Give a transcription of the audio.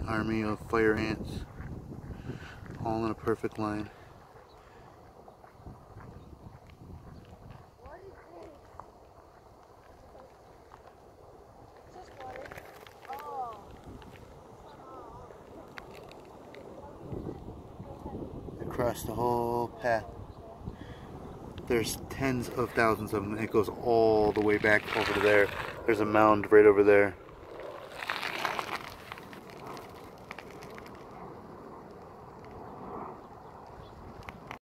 army of fire ants, all in a perfect line. Across the whole path. There's tens of thousands of them. It goes all the way back over to there. There's a mound right over there.